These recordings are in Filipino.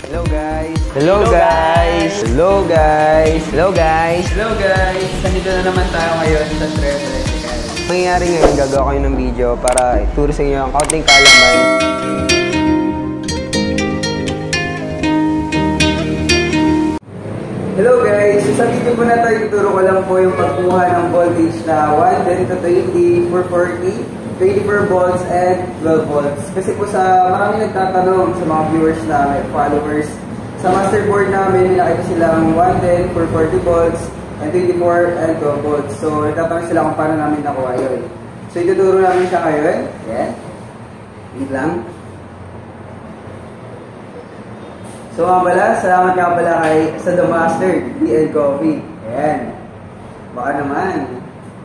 Hello guys! Hello guys! Hello guys! Hello guys! Hello guys! Nandito na naman tayo ngayon sa Trev. Mangyayari ngayon, gagawa kayo ng video para ituro sa inyo ang kaunting kaalaman. Hello guys! Sa video po na tayo, ituro ko lang po yung pagkuha ng voltage na 110 to 20, 440, 24 volts and 12 volts. Kasi po sa marami nagtatanong sa mga viewers namin, followers, sa masterboard namin, nakita silang 110, 440 volts, and 24 and 12 volts. So, nagtatanong sila kung paano namin nakuha yun. So, ituturo namin siya ngayon. Yan. Wait lang. So, salamat nga pala kay sa The Master, DL Coffee. Ayan. Baka naman.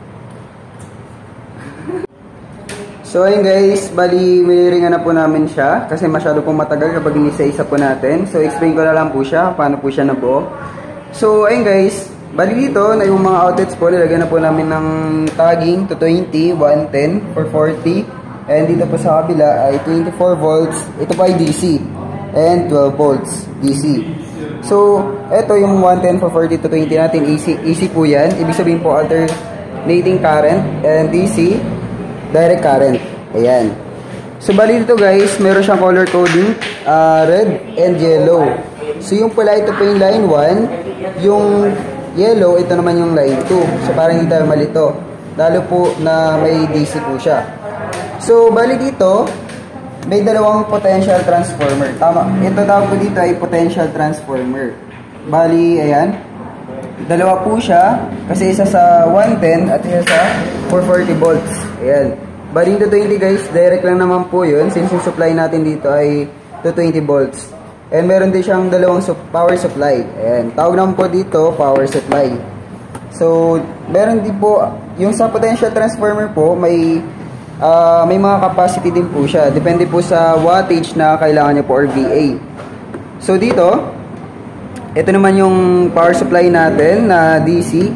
So ayun guys, bali miniringan na po namin siya kasi masyado pong matagal kapag inisa-isa po natin. So explain ko na lang po siya, paano po siya nabuo. So ayun guys, bali dito na yung mga outlets po, nilagyan na po namin ng tagging to 20, 110, 440. And dito po sa kabila ay 24 volts, ito po ay DC. And 12 volts DC. So ito yung 110, 440 to 20 natin, AC po yan. Ibig sabihin po alternating current and DC. Direct current. Ayan. So, bali dito guys, meron siyang color coding, red and yellow. So, yung pula, ito po yung line 1. Yung yellow, ito naman yung line 2. So, parang hindi tayo malito. Lalo po na may DC po siya. So, bali dito, may dalawang potential transformer. Tama. Ito tawag po dito ay potential transformer. Bali, ayan. Dalawa po siya, kasi isa sa 110 at isa sa 440 volts. Ayan. Bali to 20 guys, direct lang naman po yun since yung supply natin dito ay to 20 volts. And meron din siyang dalawang power supply. Ayan. Tawag naman po dito, power supply. So, meron din po, yung sa potential transformer po, may mga capacity din po siya. Depende po sa wattage na kailangan niya po or VA. So, dito, ito naman yung power supply natin na DC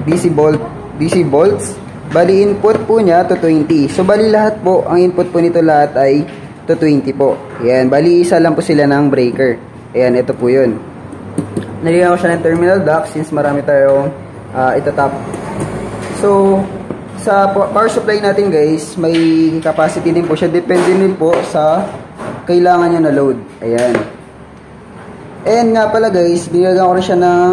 volts. Bali input po niya to 20. So bali lahat po, ang input po nito lahat ay to 20 po. Ayan, bali isa lang po sila ng breaker. Ayan, ito po yun. Nilagyan ko siya ng terminal dock since marami tayong itatap. So, sa power supply natin guys, may capacity din po siya. Depende din po sa kailangan nyo na load. Ayan. And nga pala guys, binigyan ko rin siya ng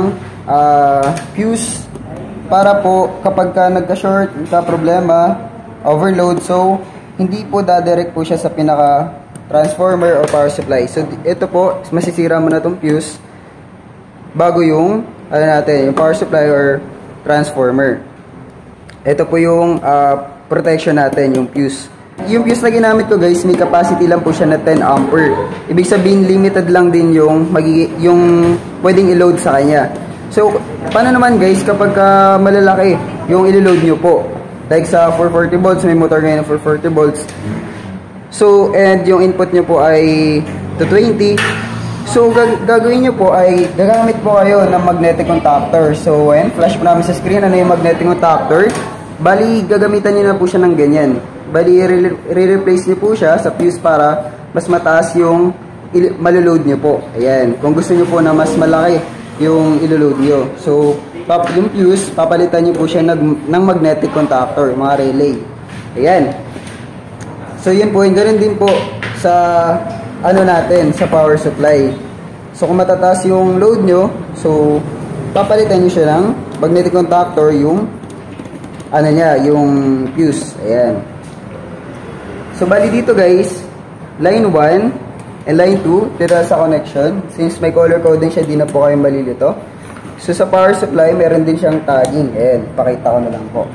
fuse para po kapag ka nagka-short, nagka-problema, overload, so hindi po dadirect po siya sa pinaka-transformer or power supply. So ito po, masisira mo na itong fuse bago yung, yung power supply or transformer. Ito po yung protection natin, yung fuse. Yung fuse na ginamit ko guys, may capacity lang po siya na 10 ampere. Ibig sabihin, limited lang din yung pwedeng i-load sa kanya. So, paano naman guys kapag malalaki yung i-load nyo po? Like sa 440 volts, may motor ngayon na 440 volts. So, and yung input nyo po ay to 20. So, gagawin nyo po ay gagamit po kayo ng magnetic contactor. So, ayan, flash po namin sa screen ano yung magnetic contactor. Bali, gagamitan nyo na po siya ng ganyan. Bali, re-replace nyo po siya sa fuse para mas mataas yung maloload nyo po. Ayan, kung gusto nyo po na mas malaki yung iloload nyo. So, yung fuse, papalitan nyo po siya ng magnetic contactor, mga relay. Ayan. So, yun po, ganun din po sa natin, sa power supply. So, kung matataas yung load nyo, so, papalitan nyo siya ng magnetic contactor, yung yung fuse. Ayan. So, bali dito guys, line 1 and line 2, tira sa connection. Since may color coding siya, di na po kayo malilito. So, sa power supply, meron din siyang tagging. Ayan, pakita ko na lang po.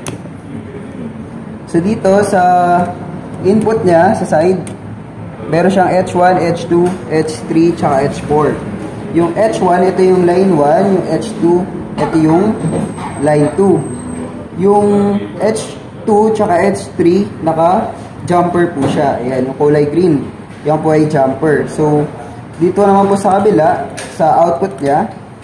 So, dito sa input niya, sa side, meron siyang H1, H2, H3, tsaka H4. Yung H1, ito yung line 1. Yung H2, ito yung line 2. Yung H2, tsaka H3, naka-jumper po siya. Ayan, yung kulay green. Yan po ay jumper. So, dito naman po sa kabila, sa output niya,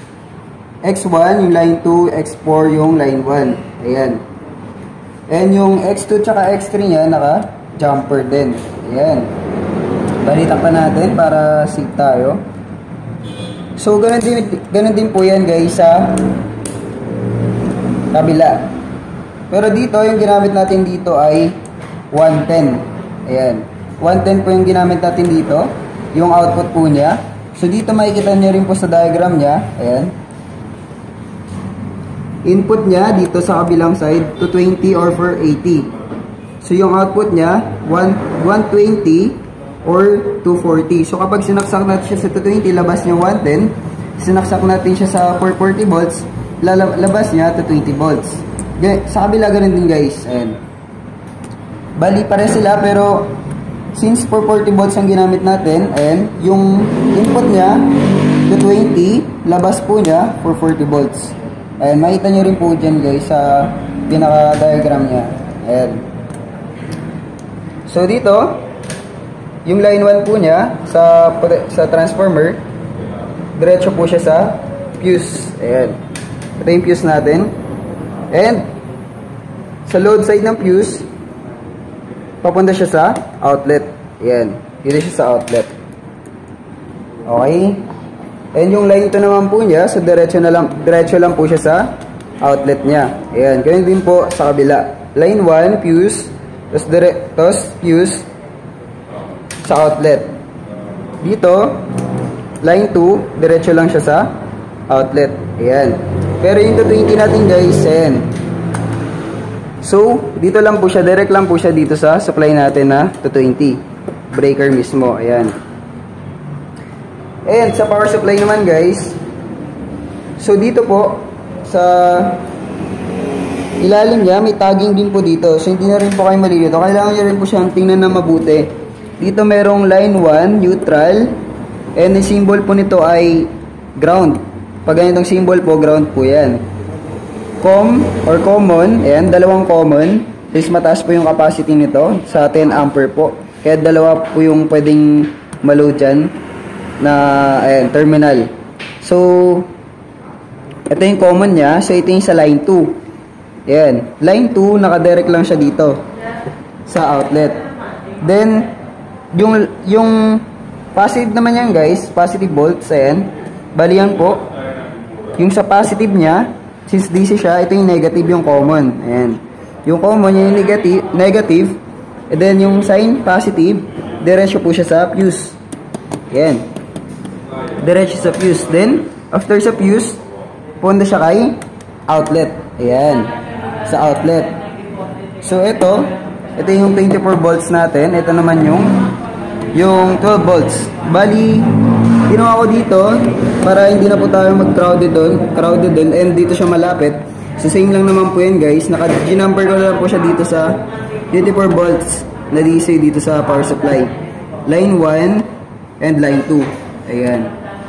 X1 yung line 2, X4 yung line 1. Ayan. And yung X2 tsaka X3 niya, naka-jumper din. Ayan. Balitan pa natin para safe tayo. So, ganun din po yan guys sa kabila. Pero dito, yung ginamit natin dito ay 110. Ayan. 110 po yung ginamit natin dito. Yung output po niya. So, dito makikita nyo rin po sa diagram niya. Ayan. Input niya dito sa kabilang side, 220 or 480. So, yung output niya, 120 or 240. So, kapag sinaksak natin siya sa 220, labas niya 110. Sinaksak natin siya sa 440 volts, labas niya 220 volts. Sa kabila, ganun din guys. Ayan. Bali, pare sila, pero since 440 volts ang ginamit natin, ayan, yung input niya, 220, labas po niya, 440 volts. Ayan, makita nyo rin po dyan guys sa pinaka-diagram niya. Ayan. So dito, yung line 1 po niya sa transformer, diretso po siya sa fuse. Ayan. Ito yung fuse natin. And sa load side ng fuse, papunta siya sa outlet. Ayan. Dito siya sa outlet. Okay. And yung line 2 naman po niya, so diretso lang po siya sa outlet niya. Ayan. Ganyan din po sa kabila. Line 1, fuse. Tapos fuse sa outlet. Dito, line 2, diretso lang siya sa outlet. Ayan. Pero yung 220 natin guys, ayan. So, dito lang po siya, direct lang po siya dito sa supply natin na 220. Breaker mismo, ayan. And sa power supply naman guys, so dito po, sa ilalim niya, may tagging din po dito. So, hindi na rin po kayo malilito. Kailangan nyo rin po siyang tingnan na mabuti. Dito merong line 1, neutral. And the symbol po nito ay ground. Pag ganitong symbol po, ground po yan. Com or common, ayan, dalawang common. Is mataas po yung capacity nito sa 10 ampere po. Kaya dalawa po yung pwedeng maload dyan na, ayan, terminal. So, ito yung common niya. So, ito yung sa line 2. Ayan. Line 2, nakadirect lang siya dito sa outlet. Then, yung positive naman yan guys, positive volts, ayan. Bali yan po. Yung sa positive niya, since DC siya, ito yung negative, yung common. Ayan. Yung common, yung negative. And then, yung sign, positive, diretso po siya sa fuse. Ayan. Diretso sa fuse. Then, after sa fuse, punta siya kay outlet. Ayan. Sa outlet. So, ito yung 24 volts natin. Ito naman yung 12 volts. Bali, ginawa ko dito para hindi na po tayo mag-crowded doon and dito siya malapit. So, same lang naman po yan guys. Naka-G-number ko lang po siya dito sa 24 volts na DC dito sa power supply. Line 1 and line 2. Ayan.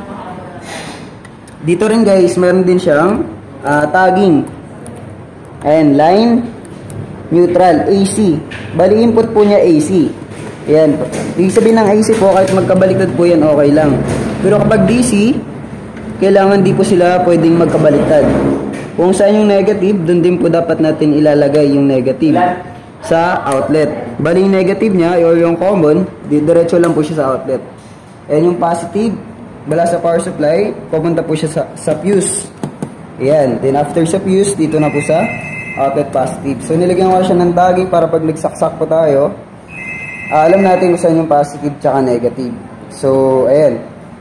Dito rin guys, meron din siyang tagging. Ayan, line, neutral, AC. Bali, input po niya AC. Ayan. Ibig sabihin ng AC po, kahit magkabaliktad po yan, okay lang. Pero kapag DC, kailangan di po sila pwedeng magkabaliktad. Kung saan yung negative, dun din po dapat natin ilalagay yung negative sa outlet. Bali, yung negative niya, or yung common, diretso lang po siya sa outlet. Ayan, yung positive, bala sa power supply, pupunta po siya sa fuse. Ayan. Then after sa fuse, dito na po sa outlet positive. So, nilagyan ko siya ng tagging para pag nagsaksak po tayo, alam natin kung saan yung positive tsaka negative. So, ayan.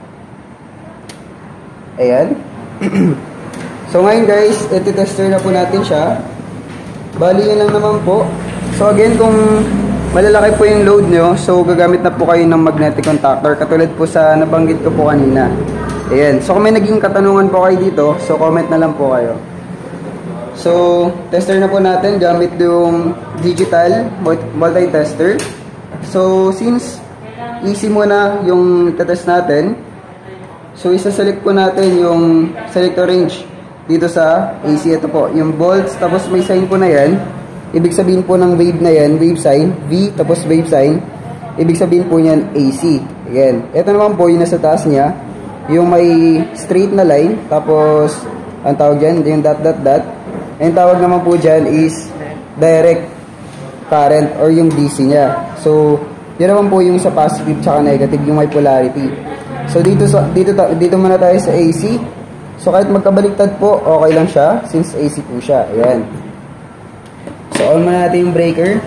Ayan. So, ngayon guys, iti-tester na po natin siya. Bali, yun lang naman po. So, again, kung malalaki po yung load nyo, so, gagamit na po kayo ng magnetic contactor. Katulad po sa nabanggit ko po kanina. Ayan. So, kung may naging katanungan po kayo dito, so, comment na lang po kayo. So, tester na po natin gamit yung digital multi-tester. So, since easy muna yung itetest natin, so, isa-select po natin yung selector range dito sa AC. Ito po, yung volts, tapos may sign po na yan. Ibig sabihin po ng wave na yan, wave sign, V, tapos wave sign. Ibig sabihin po niyan AC. Again, ito naman po yung nasa taas niya, yung may straight na line, tapos, ang tawag dyan, yung dot. And tawag naman po dyan is direct current or yung DC niya. So, yun naman po yung sa positive tsaka negative, yung may polarity. So dito muna tayo sa AC. So kahit magkabaliktad po, okay lang siya since AC po siya. Ayan. So on muna natin yung breaker.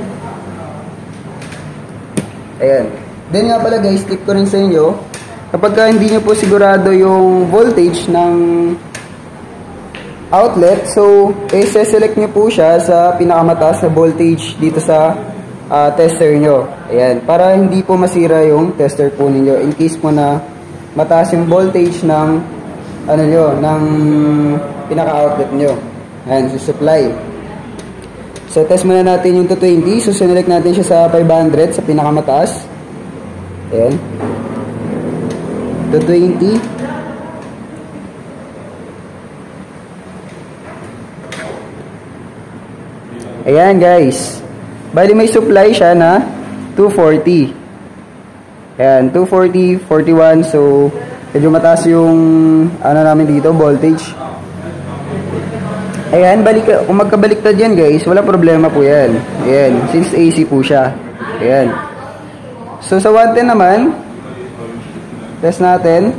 Ayan. Then nga pala guys, tip ko rin sa inyo, kapag hindi nyo po sigurado yung voltage ng outlet, so select nyo po siya sa pinakamataas na voltage dito sa tester nyo. Ayan, para hindi po masira yung tester po ninyo in case po na mataas yung voltage ng ng pinaka-outlet nyo. Ayan, so supply. So test muna natin yung 220. So select natin siya sa 500 sa pinakamataas. Ayan. 220. Ayan guys. Bali may supply siya na 240. Ayan, 240, 41. So medyo mataas yung namin dito, voltage. Ayan, kung magkabaliktad yan guys, wala problema po yan. Ayan, since AC po siya. Ayan. So sa 110 naman, test natin.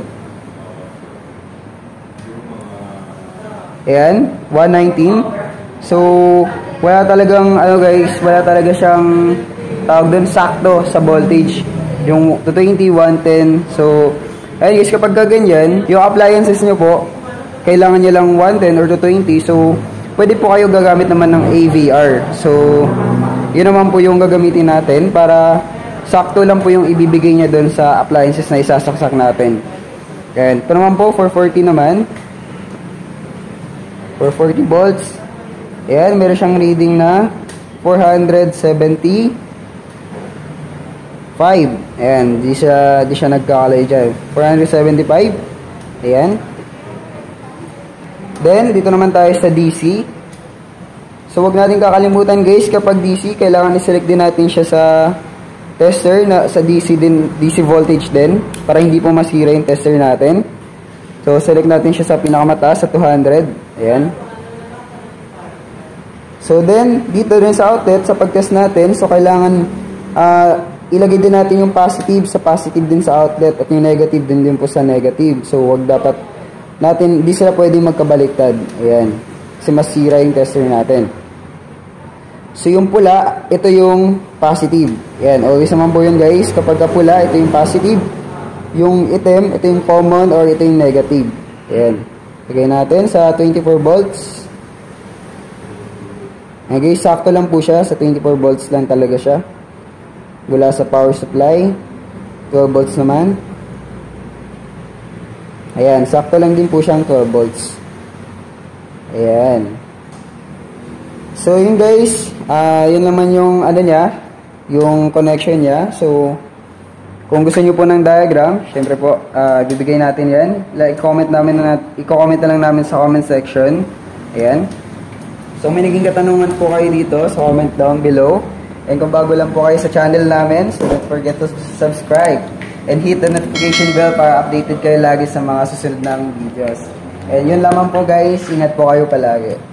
Ayan, 119. So wala talagang guys, wala talaga siyang tawag doon sakto sa voltage. Yung 220, 110. So ayun guys, kapag ganyan, yung appliances nyo po, kailangan nyo lang 110 or 220. So pwede po kayo gagamit naman ng AVR. So yun naman po yung gagamitin natin para sakto lang po yung ibibigay niya doon sa appliances na isasaksak natin. Ayan. Ito naman po, 440 naman. 440 volts. Ayan, meron siyang reading na 475. Ayan, di siya nagkakalay dyan. 475. Ayan. Then, dito naman tayo sa DC. So, wag natin kakalimutan guys, kapag DC, kailangan i-select din natin siya sa tester na sa DC voltage din para hindi po masira yung tester natin. So select natin siya sa pinakamataas sa 200. Ayan. So then dito rin sa outlet sa pag-test natin, so kailangan ilagay din natin yung positive sa positive din sa outlet at yung negative din po sa negative. So wag dapat natin, hindi sila pwedeng magkabaliktad. Ayan. Kasi masira yung tester natin. So yung pula, ito yung positive. Ayan, always naman po yun guys. Kapag pula, ito yung positive. Yung itim, ito yung common or ito yung negative. Ayan. Lagay natin sa 24 volts. Ayan guys, sakto lang po siya. Sa 24 volts lang talaga siya. Mula sa power supply. 12 volts naman. Ayan, sakto lang din po siyang 12 volts. Ayan. So yun guys, yun naman yung niya, yung connection niya. So kung gusto niyo po ng diagram, syempre po bibigay natin 'yan. I-comment na lang namin sa comment section. Ayan. So may naging katanungan po kayo dito sa comment down below. And kung bago lang po kayo sa channel namin, so don't forget to subscribe and hit the notification bell para updated kayo lagi sa mga susunod na videos. And yun lamang po guys, ingat po kayo palagi.